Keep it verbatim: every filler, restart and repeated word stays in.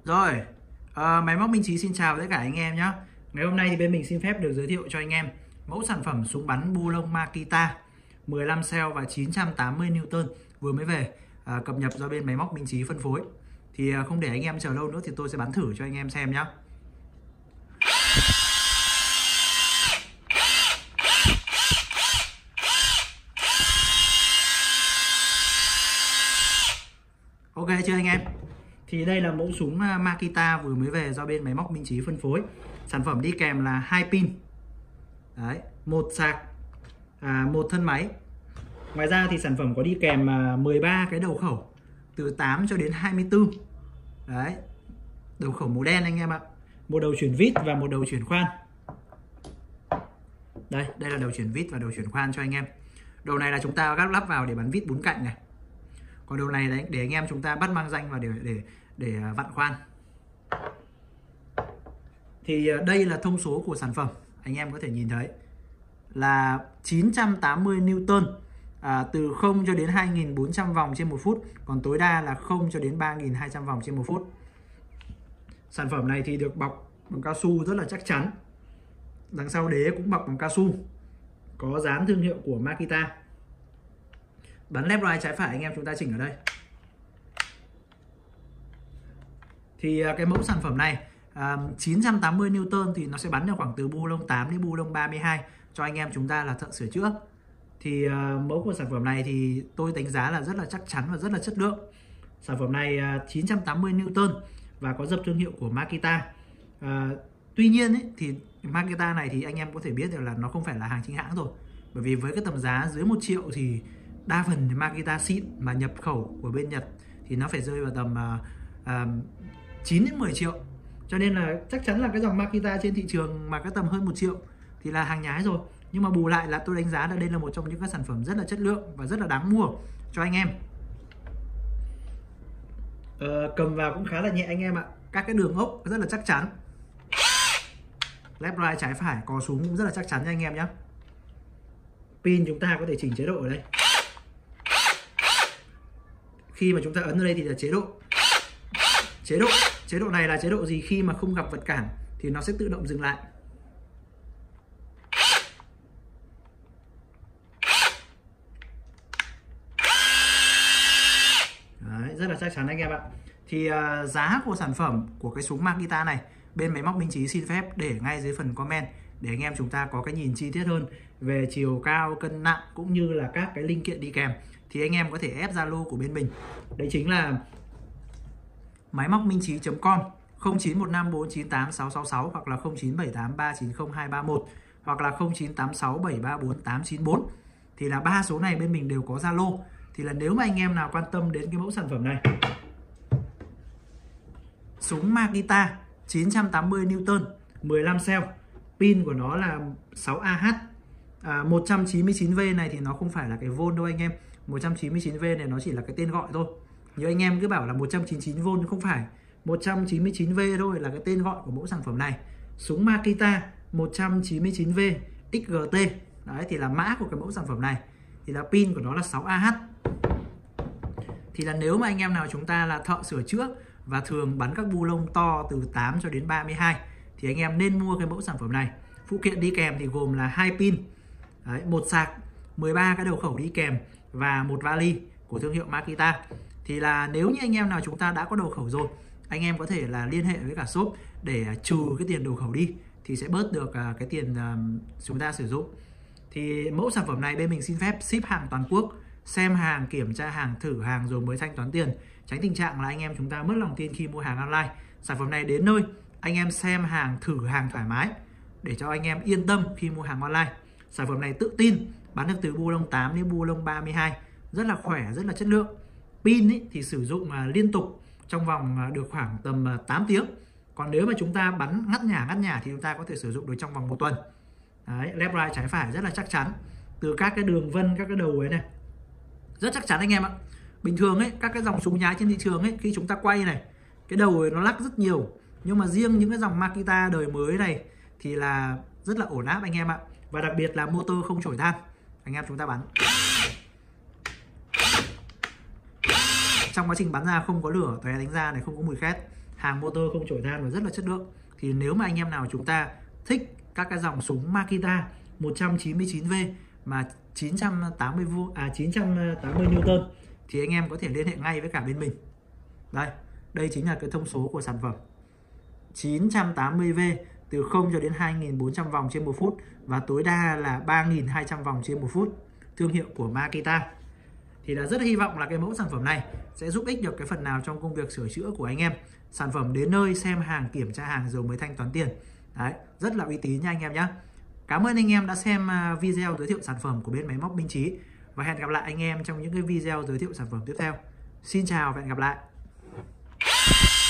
Rồi, à, máy móc Minh Chí xin chào tất cả anh em nhé. Ngày hôm nay thì bên mình xin phép được giới thiệu cho anh em mẫu sản phẩm súng bắn bu lông Makita mười lăm cell và chín trăm tám mươi Newton vừa mới về, à, cập nhật do bên máy móc Minh Chí phân phối. Thì à, không để anh em chờ lâu nữa thì tôi sẽ bắn thử cho anh em xem nhé. Ok chưa anh em? Thì đây là mẫu súng Makita vừa mới về do bên máy móc Minh Chí phân phối. Sản phẩm đi kèm là hai pin, đấy, một sạc, à, một thân máy. Ngoài ra thì sản phẩm có đi kèm mười ba cái đầu khẩu từ tám cho đến hai mươi tư. Đấy, đầu khẩu màu đen anh em ạ. Một đầu chuyển vít và một đầu chuyển khoan. Đây, đây là đầu chuyển vít và đầu chuyển khoan cho anh em. Đầu này là chúng ta gắp lắp vào để bắn vít bốn cạnh này. Còn đầu này đấy để anh em chúng ta bắt mang danh và để để để vặn khoan. Thì đây là thông số của sản phẩm, anh em có thể nhìn thấy là chín trăm tám mươi Newton, à, từ không cho đến hai nghìn bốn trăm vòng trên một phút, còn tối đa là không cho đến ba nghìn hai trăm vòng trên một phút. Sản phẩm này thì được bọc bằng cao su rất là chắc chắn. Đằng sau đế cũng bọc bằng cao su, có dán thương hiệu của Makita. Bắn left right trái phải anh em chúng ta chỉnh ở đây. Thì cái mẫu sản phẩm này à, chín trăm tám mươi Newton thì nó sẽ bắn được khoảng từ bu lông tám đến bu lông ba mươi hai cho anh em chúng ta là thợ sửa chữa. Thì à, mẫu của sản phẩm này thì tôi đánh giá là rất là chắc chắn và rất là chất lượng. Sản phẩm này à, chín trăm tám mươi Newton và có dập thương hiệu của Makita. À, tuy nhiên ấy, thì Makita này thì anh em có thể biết được là nó không phải là hàng chính hãng rồi. Bởi vì với cái tầm giá dưới một triệu thì đa phần Makita xịn mà nhập khẩu của bên Nhật thì nó phải rơi vào tầm uh, uh, chín đến mười triệu. Cho nên là chắc chắn là cái dòng Makita trên thị trường mà cái tầm hơn một triệu thì là hàng nhái rồi. Nhưng mà bù lại là tôi đánh giá là đây là một trong những các sản phẩm rất là chất lượng và rất là đáng mua cho anh em. uh, Cầm vào cũng khá là nhẹ anh em ạ. Các cái đường ốc rất là chắc chắn. Left right trái phải cò súng cũng rất là chắc chắn nha anh em nhé. Pin chúng ta có thể chỉnh chế độ ở đây. Khi mà chúng ta ấn ở đây thì là chế độ. Chế độ chế độ này là chế độ gì? Khi mà không gặp vật cản thì nó sẽ tự động dừng lại. Đấy, rất là chắc chắn anh em ạ. Thì uh, giá của sản phẩm của cái súng Makita này bên máy móc Minh Chí xin phép để ngay dưới phần comment để anh em chúng ta có cái nhìn chi tiết hơn về chiều cao, cân nặng cũng như là các cái linh kiện đi kèm. Thì anh em có thể ép Zalo của bên mình. Đấy chính là máy móc minh chí chấm com, không chín một năm bốn chín tám sáu sáu sáu hoặc là không chín bảy tám ba chín không hai ba một hoặc là không chín tám sáu bảy ba bốn tám chín bốn. Thì là ba số này bên mình đều có Zalo. Thì là nếu mà anh em nào quan tâm đến cái mẫu sản phẩm này, súng Makita chín trăm tám mươi Newton, mười lăm cell, pin của nó là sáu A H. À, một trăm chín mươi chín V này thì nó không phải là cái volt đâu anh em. Một trăm chín mươi chín V này nó chỉ là cái tên gọi thôi. Như anh em cứ bảo là một trăm chín mươi chín volt, không phải. Một trăm chín mươi chín V thôi là cái tên gọi của mẫu sản phẩm này. Súng Makita một trăm chín mươi chín V X G T. Đấy thì là mã của cái mẫu sản phẩm này. Thì là pin của nó là sáu A H. Thì là nếu mà anh em nào chúng ta là thợ sửa chữa và thường bắn các bu lông to từ tám cho đến ba mươi hai thì anh em nên mua cái mẫu sản phẩm này. Phụ kiện đi kèm thì gồm là hai pin, đấy, một sạc, mười ba cái đầu khẩu đi kèm và một vali của thương hiệu Makita. Thì là nếu như anh em nào chúng ta đã có đầu khẩu rồi, anh em có thể là liên hệ với cả shop để trừ cái tiền đầu khẩu đi thì sẽ bớt được cái tiền chúng ta sử dụng. Thì mẫu sản phẩm này bên mình xin phép ship hàng toàn quốc, xem hàng, kiểm tra hàng, thử hàng rồi mới thanh toán tiền, tránh tình trạng là anh em chúng ta mất lòng tin khi mua hàng online. Sản phẩm này đến nơi anh em xem hàng, thử hàng thoải mái để cho anh em yên tâm khi mua hàng online. Sản phẩm này tự tin bán được từ bu lông tám đến bu lông ba mươi hai, rất là khỏe, rất là chất lượng. Pin ý, thì sử dụng uh, liên tục trong vòng uh, được khoảng tầm uh, tám tiếng. Còn nếu mà chúng ta bắn ngắt nhả ngắt nhả thì chúng ta có thể sử dụng được trong vòng một tuần. Đấy, left right trái phải rất là chắc chắn. Từ các cái đường vân, các cái đầu ấy này rất chắc chắn anh em ạ. Bình thường ấy, các cái dòng súng nhái trên thị trường ấy, khi chúng ta quay này, cái đầu ấy nó lắc rất nhiều. Nhưng mà riêng những cái dòng Makita đời mới này thì là rất là ổn áp anh em ạ. Và đặc biệt là motor không chổi than. Anh em chúng ta bắn trong quá trình bắn ra không có lửa tóe đánh ra này, không có mùi khét, hàng motor không chổi than và rất là chất lượng. Thì nếu mà anh em nào chúng ta thích các cái dòng súng Makita một trăm chín mươi chín V mà chín trăm tám mươi V à chín trăm tám mươi Newton thì anh em có thể liên hệ ngay với cả bên mình. Đây, đây chính là cái thông số của sản phẩm. chín trăm tám mươi V từ không cho đến hai nghìn bốn trăm vòng trên một phút và tối đa là ba nghìn hai trăm vòng trên một phút. Thương hiệu của Makita. Thì là rất hy vọng là cái mẫu sản phẩm này sẽ giúp ích được cái phần nào trong công việc sửa chữa của anh em. Sản phẩm đến nơi xem hàng, kiểm tra hàng rồi mới thanh toán tiền. Đấy, rất là uy tín nha anh em nhé. Cảm ơn anh em đã xem video giới thiệu sản phẩm của bên máy móc Minh Chí. Và hẹn gặp lại anh em trong những cái video giới thiệu sản phẩm tiếp theo. Xin chào và hẹn gặp lại.